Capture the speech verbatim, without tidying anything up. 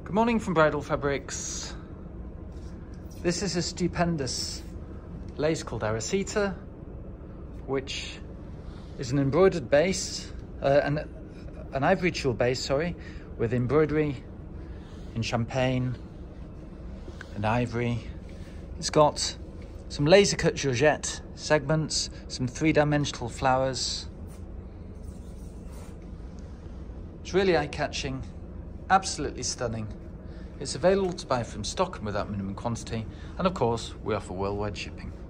Good morning from Bridal Fabrics. This is a stupendous lace called Anacita, which is an embroidered base, uh, an, an ivory tulle base, sorry, with embroidery in champagne and ivory. It's got some laser cut georgette segments, some three-dimensional flowers. It's really eye-catching, absolutely stunning. It's available to buy from stock and without minimum quantity, and of course we offer worldwide shipping.